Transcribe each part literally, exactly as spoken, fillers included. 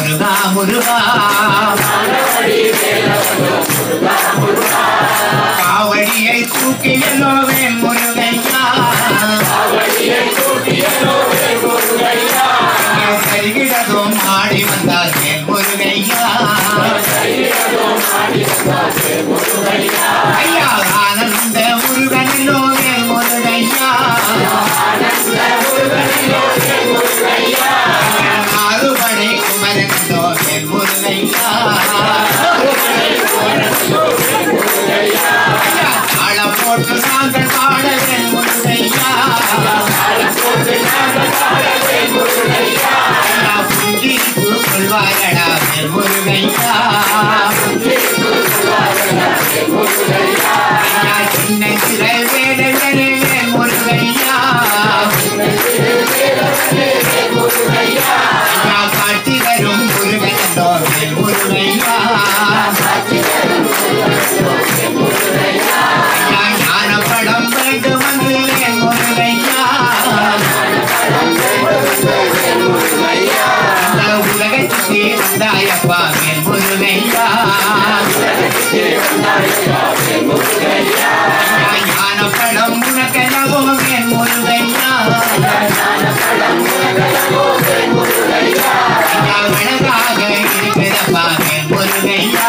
முருகா முருகா காவடியை தூக்கியலோ வேல் முருகையா சரிகிடதும் ஆடி வந்தார் வேல் முருகையா ஐயா ஆனந்த முருகனிலோ வேல் முருகையா ஆறுபடை குமரனோ வேல் முருகையா தாளம் போட்டு நாங்கள் பாட வேல் முருகையா புஞ்சி கொள்வாயடா வேல் முருகையா சின்ன சிறை வேடங்களே வேல் முருகையா காட்சி தரும் முருகனோ வேல் முருகையா ஞானப்படம் வேண்டும் வந்து வேல் முருகையா உலகத்துக்கு வந்தாயப்பா வேல் முருகையா ஞானப்படம் உனக்கெனவோ வேல் முருகையா அழகாக இருக்கிறப்பா வேல் முருகையா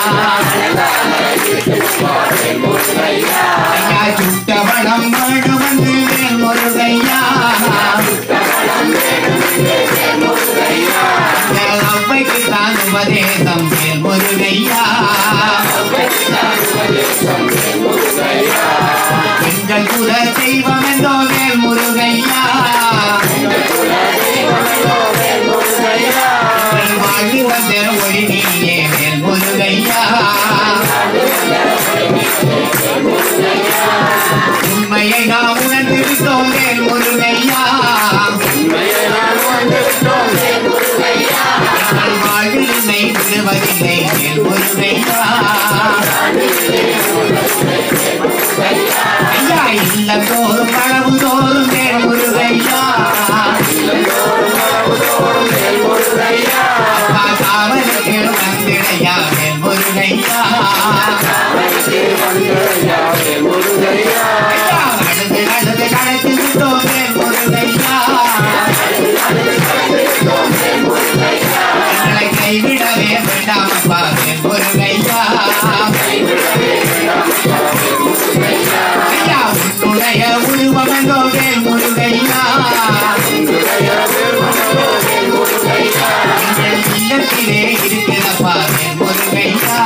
சுட்டவளம் மாடு வந்து வேல் முருகையா அவ்வைக்கு தான் உபதேசம் வேல் முருகையா எங்கள் குல தெய்வம் என்றோ வேல் முருகையா வாழ்வி வந்த ஒளி நீயே வேல் முருகையா உண்மையை நாம் உணர்ந்து விட்டோம் வேல் முருகையா வாழ்வில் உன்னை விடுவதில்லை வேல் முருகையா ஐயா இல்லம் தோறும் அளவு தோறும் வேல் முருகையா காவலுக்கு வந்திடையா வேல் முருகையா அழுது அழுது கடைத்து விட்டோம் வேல் முருகையா எங்களை கைவிடவே வேண்டாமப்பா வேல் முருகையா ஐயா உன்னுடைய உருவமந்தோ வேல் முருகையா எங்கள் இல்லத்திலே இருக்கிறப்பா வேல் முருகையா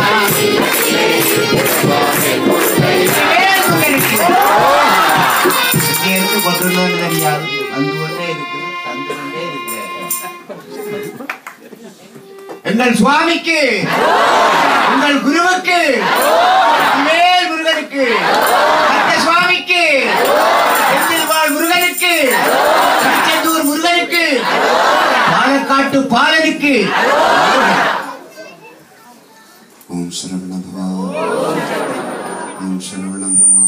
இருந்து கொண்டு தெரியாது வந்து கொண்டே இருக்கு தந்து கொண்டே இருக்கிறார் எங்கள் சுவாமிக்கு உங்கள் குருவுக்கு மேல் முருகனுக்கு அந்த சுவாமிக்கு வாழ் முருகனுக்கு திருச்செந்தூர் முருகனுக்கு பாலக்காட்டு பாலனுக்கு ஓம் சரவண பவா ஓம் சரவண பவா